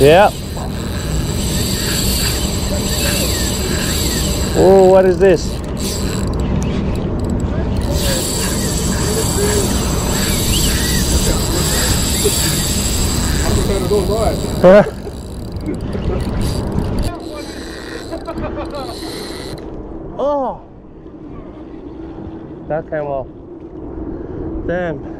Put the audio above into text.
Yeah. Oh, what is this? Oh, that came off. Damn.